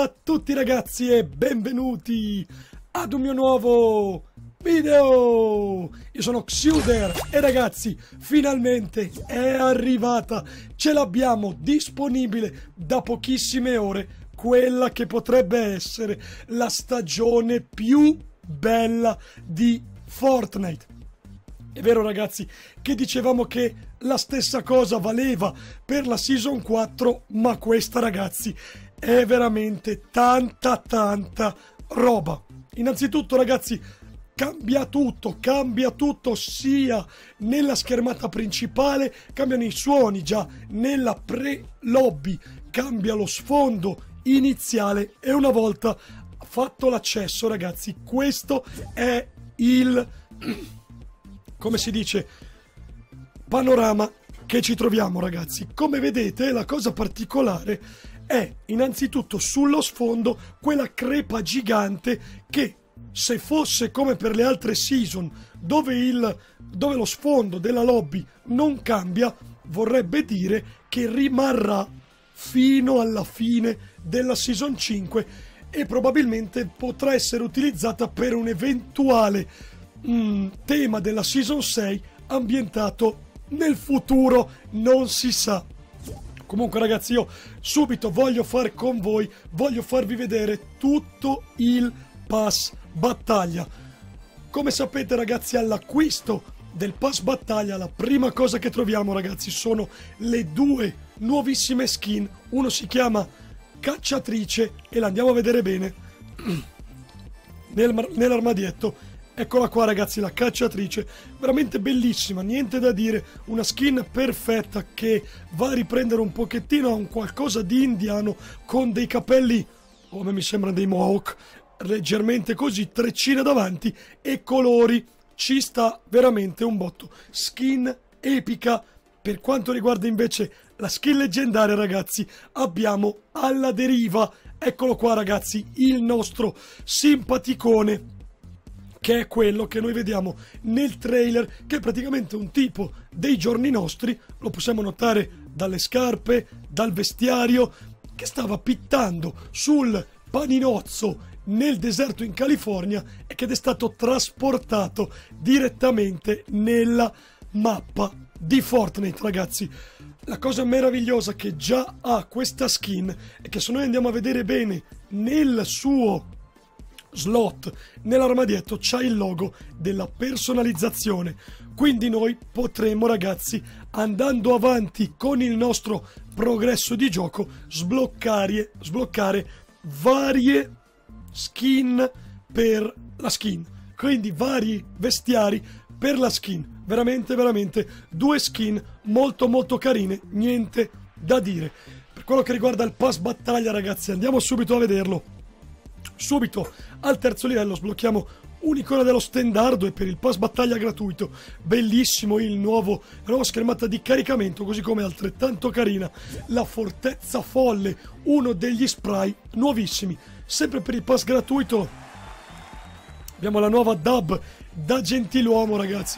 Ciao a tutti ragazzi e benvenuti ad un mio nuovo video. Io sono Xuder e ragazzi, finalmente è arrivata, ce l'abbiamo disponibile da pochissime ore, quella che potrebbe essere la stagione più bella di Fortnite. È vero ragazzi che dicevamo che la stessa cosa valeva per la Season 4, ma questa ragazzi è veramente tanta roba. Innanzitutto ragazzi cambia tutto sia nella schermata principale, cambiano i suoni già nella pre-lobby, cambia lo sfondo iniziale e una volta fatto l'accesso ragazzi questo è il... come si dice, panorama che ci troviamo ragazzi. Come vedete la cosa particolare è innanzitutto sullo sfondo quella crepa gigante che se fosse come per le altre season dove lo sfondo della lobby non cambia, vorrebbe dire che rimarrà fino alla fine della season 5 e probabilmente potrà essere utilizzata per un eventuale tema della season 6 ambientato nel futuro, non si sa. Comunque ragazzi io subito voglio fare con voi, voglio farvi vedere tutto il pass battaglia. Come sapete ragazzi, all'acquisto del pass battaglia la prima cosa che troviamo ragazzi sono le due nuovissime skin. Uno si chiama cacciatrice e la andiamo a vedere bene nell'armadietto. Eccola qua ragazzi, la cacciatrice, veramente bellissima, niente da dire, una skin perfetta che va a riprendere un pochettino a un qualcosa di indiano con dei capelli, come mi sembrano dei mohawk, leggermente così, treccine davanti e colori, ci sta veramente un botto, skin epica. Per quanto riguarda invece la skin leggendaria ragazzi, abbiamo alla deriva, eccolo qua ragazzi, il nostro simpaticone, che è quello che noi vediamo nel trailer, che è praticamente un tipo dei giorni nostri, lo possiamo notare dalle scarpe, dal vestiario, che stava pittando sul paninozzo nel deserto in California e che è stato trasportato direttamente nella mappa di Fortnite ragazzi. La cosa meravigliosa che già ha questa skin è che se noi andiamo a vedere bene nel suo slot nell'armadietto c'ha il logo della personalizzazione, quindi noi potremo ragazzi andando avanti con il nostro progresso di gioco sbloccare varie skin per la skin, quindi vari vestiari per la skin, veramente due skin molto carine, niente da dire. Per quello che riguarda il pass battaglia ragazzi andiamo subito a vederlo. Subito al terzo livello sblocchiamo un'icona dello stendardo e per il pass battaglia gratuito bellissimo la nuova schermata di caricamento, così come altrettanto carina la fortezza folle, uno degli spray nuovissimi. Sempre per il pass gratuito abbiamo la nuova dub da gentiluomo ragazzi,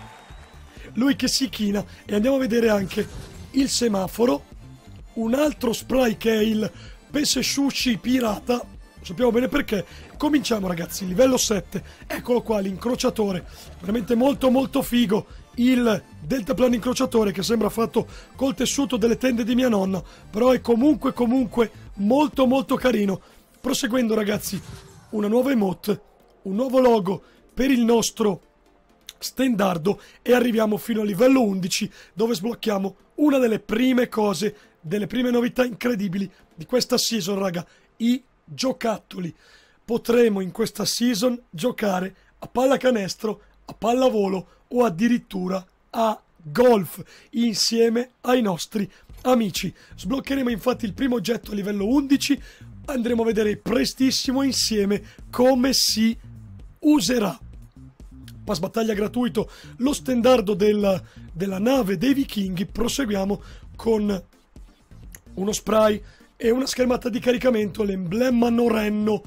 lui che si china, e andiamo a vedere anche il semaforo, un altro spray che è il pesce sushi pirata. Sappiamo bene perché. Cominciamo ragazzi, livello 7, eccolo qua l'incrociatore, veramente molto figo, il deltaplano incrociatore che sembra fatto col tessuto delle tende di mia nonna, però è comunque molto carino. Proseguendo ragazzi, una nuova emote, un nuovo logo per il nostro stendardo e arriviamo fino al livello 11 dove sblocchiamo una delle prime cose, delle prime novità incredibili di questa season raga, i giocattoli. Potremo in questa season giocare a pallacanestro, a pallavolo o addirittura a golf insieme ai nostri amici. Sbloccheremo infatti il primo oggetto a livello 11, andremo a vedere prestissimo insieme come si userà. Pass battaglia gratuito, lo stendardo della nave dei vichinghi. Proseguiamo con uno spray e una schermata di caricamento, l'emblema norreno,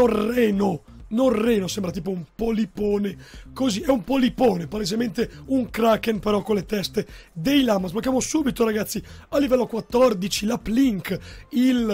sembra tipo un polipone, così, è un polipone, palesemente un kraken però con le teste dei lama. Sblocchiamo subito ragazzi a livello 14 la Plink, il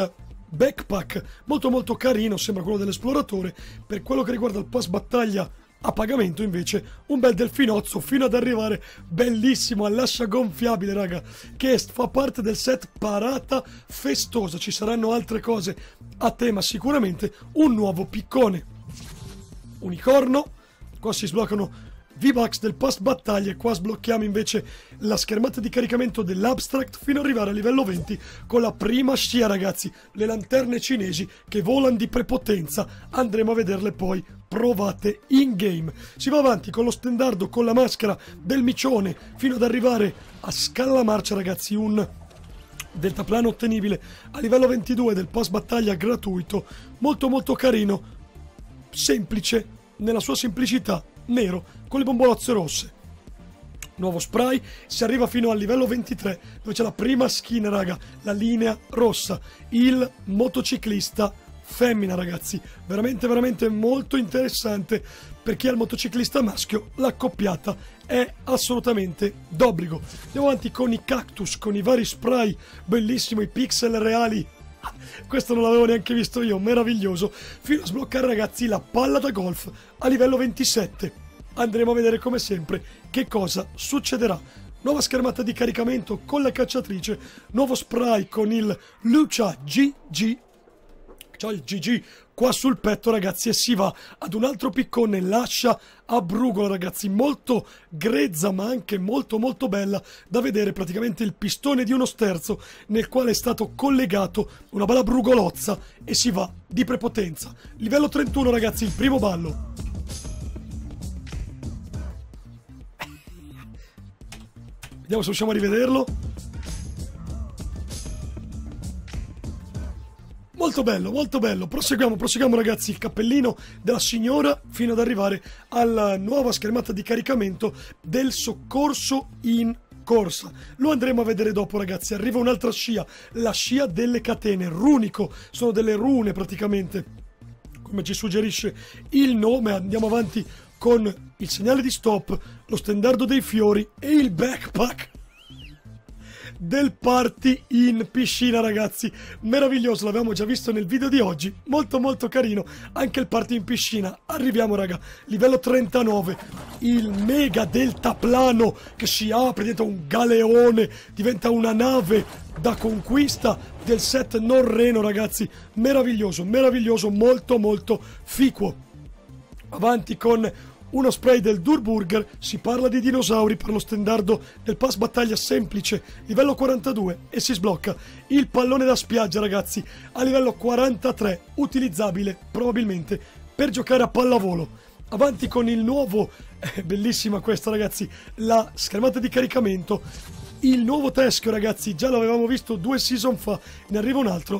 backpack molto molto carino, sembra quello dell'esploratore. Per quello che riguarda il pass battaglia a pagamento invece un bel delfinozzo fino ad arrivare bellissimo all'ascia gonfiabile, raga, che fa parte del set parata festosa. Ci saranno altre cose a tema sicuramente, un nuovo piccone unicorno, qua si sbloccano V-Bucks del pass battaglia, qua sblocchiamo invece la schermata di caricamento dell'abstract fino ad arrivare a livello 20 con la prima scia, ragazzi, le lanterne cinesi che volano di prepotenza, andremo a vederle poi provate in game. Si va avanti con lo stendardo, con la maschera del micione fino ad arrivare a scala marcia, ragazzi, un deltaplano ottenibile a livello 22 del pass battaglia gratuito, molto molto carino, semplice nella sua semplicità, nero con le bombolozze rosse. Nuovo spray, si arriva fino al livello 23 dove c'è la prima skin, raga, la linea rossa, il motociclista femmina, ragazzi, veramente veramente molto interessante. Per chi ha il motociclista maschio l'accoppiata è assolutamente d'obbligo. Andiamo avanti con i cactus, con i vari spray, bellissimo, i pixel reali, questo non l'avevo neanche visto io, meraviglioso, fino a sbloccare, ragazzi, la palla da golf a livello 27. Andremo a vedere come sempre che cosa succederà. Nuova schermata di caricamento con la cacciatrice, nuovo spray con il Lucia GG, c'ho il GG qua sul petto, ragazzi, e si va ad un altro piccone, l'ascia a brugola, ragazzi, molto grezza ma anche molto molto bella da vedere, praticamente il pistone di uno sterzo nel quale è stato collegato una bella brugolozza e si va di prepotenza. Livello 31, ragazzi, il primo ballo. Vediamo se riusciamo a rivederlo. Molto bello, molto bello. Proseguiamo, ragazzi, il cappellino della signora fino ad arrivare alla nuova schermata di caricamento del soccorso in corsa. Lo andremo a vedere dopo, ragazzi. Arriva un'altra scia, la scia delle catene, runico, sono delle rune praticamente, come ci suggerisce il nome. Andiamo avanti con il segnale di stop, lo stendardo dei fiori e il backpack del party in piscina, ragazzi, meraviglioso, l'avevamo già visto nel video di oggi, molto molto carino anche il party in piscina. Arriviamo, raga, livello 39, il mega deltaplano che si apre, diventa un galeone, diventa una nave da conquista del set norreno, ragazzi, meraviglioso, meraviglioso, molto molto ficuo. Avanti con uno spray del Durburger, si parla di dinosauri per lo stendardo del pass battaglia semplice, livello 42, e si sblocca il pallone da spiaggia, ragazzi, a livello 43, utilizzabile probabilmente per giocare a pallavolo. Avanti con il nuovo, bellissima questa, ragazzi, la schermata di caricamento, il nuovo teschio, ragazzi, già l'avevamo visto 2 season fa, ne arriva un altro,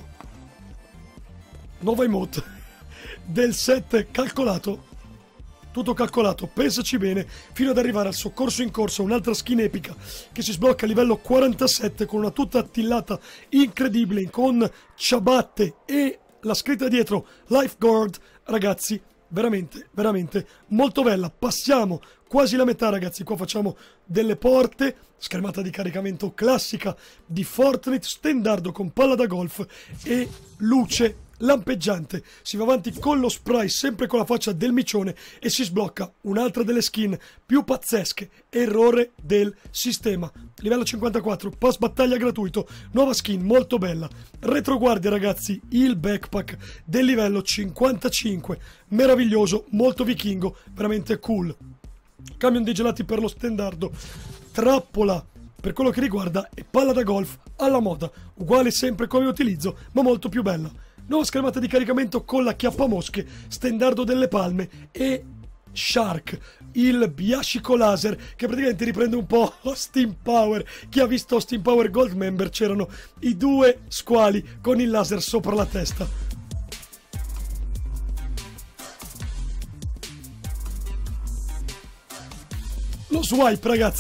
nuovo emote del set calcolato, tutto calcolato, pensaci bene, fino ad arrivare al soccorso in corsa, un'altra skin epica che si sblocca a livello 47 con una tuta attillata incredibile, con ciabatte e la scritta dietro Lifeguard, ragazzi, veramente, veramente molto bella. Passiamo quasi la metà, ragazzi, qua facciamo delle porte, schermata di caricamento classica di Fortnite, stendardo con palla da golf e luce lampeggiante. Si va avanti con lo spray, sempre con la faccia del micione, e si sblocca un'altra delle skin più pazzesche, errore del sistema. Livello 54, pass battaglia gratuito, nuova skin molto bella. Retroguardia, ragazzi, il backpack del livello 55, meraviglioso, molto vichingo, veramente cool. Camion di gelati per lo stendardo, trappola per quello che riguarda e palla da golf alla moda, uguale sempre come utilizzo, ma molto più bella. Nuova schermata di caricamento con la chiappamosche, stendardo delle palme e Shark, il biascico laser che praticamente riprende un po' Austin Power. Chi ha visto Austin Power Gold Member, c'erano i 2 squali con il laser sopra la testa. Lo swipe, ragazzi,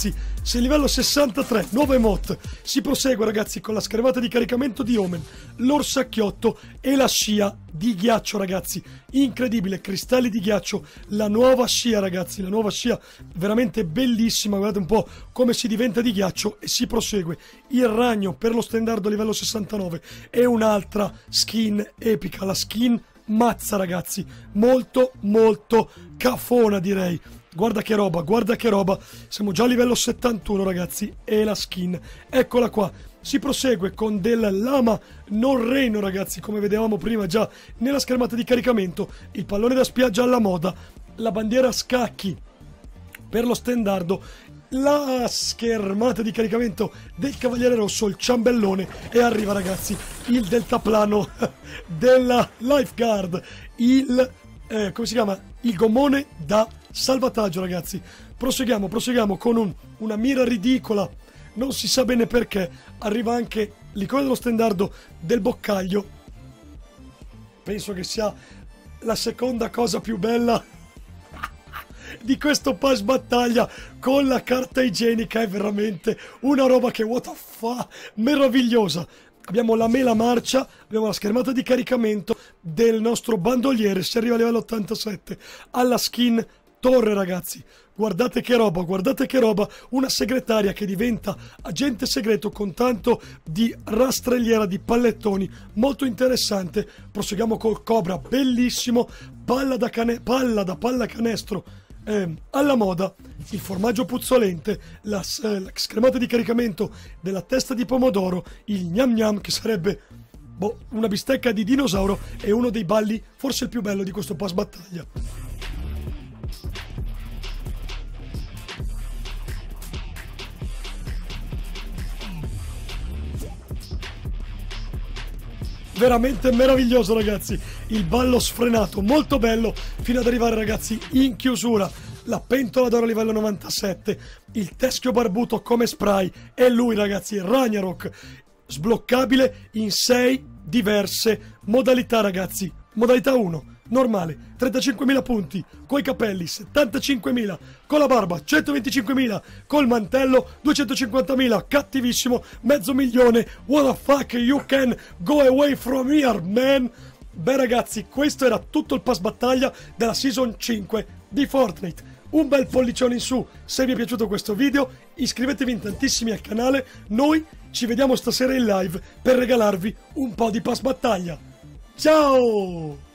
sei livello 63, nuovo emote. Si prosegue ragazzi con la schermata di caricamento di Omen, l'orsacchiotto e la scia di ghiaccio ragazzi. Incredibile, cristalli di ghiaccio, la nuova scia ragazzi, la nuova scia veramente bellissima. Guardate un po' come si diventa di ghiaccio e si prosegue. Il ragno per lo stendardo livello 69 e un'altra skin epica, la skin mazza ragazzi, molto molto cafona direi. Guarda che roba, siamo già a livello 71 ragazzi e la skin, eccola qua. Si prosegue con del lama non reino ragazzi, come vedevamo prima già nella schermata di caricamento, il pallone da spiaggia alla moda, la bandiera a scacchi per lo stendardo, la schermata di caricamento del Cavaliere Rosso, il ciambellone e arriva ragazzi il deltaplano della Lifeguard, il come si chiama? Il gommone da salvataggio ragazzi. Proseguiamo con una mira ridicola, non si sa bene perché. Arriva anche l'icona dello stendardo del boccaglio, penso che sia la seconda cosa più bella di questo pass battaglia con la carta igienica. È veramente una roba che what the fuck, meravigliosa. Abbiamo la mela marcia, abbiamo la schermata di caricamento del nostro bandoliere, si arriva a livello 87 alla skin torre ragazzi. Guardate che roba, una segretaria che diventa agente segreto con tanto di rastrelliera di pallettoni, molto interessante. Proseguiamo col Cobra, bellissimo, palla da pallacanestro alla moda, il formaggio puzzolente, la schermata di caricamento della testa di pomodoro, il gnam gnam che sarebbe una bistecca di dinosauro e uno dei balli forse il più bello di questo pass battaglia. Veramente meraviglioso ragazzi, il ballo sfrenato, molto bello, fino ad arrivare ragazzi in chiusura, la pentola d'oro livello 97, il teschio barbuto come spray e lui ragazzi, Ragnarok, sbloccabile in 6 diverse modalità ragazzi. Modalità 1, normale, 35.000 punti, coi capelli 75.000, con la barba 125.000, col mantello 250.000, cattivissimo 500.000, what the fuck, you can go away from here man. Beh ragazzi, questo era tutto il pass battaglia della season 5 di Fortnite. Un bel pollicione in su se vi è piaciuto questo video, iscrivetevi in tantissimi al canale, noi ci vediamo stasera in live per regalarvi un po' di pass battaglia. Ciao!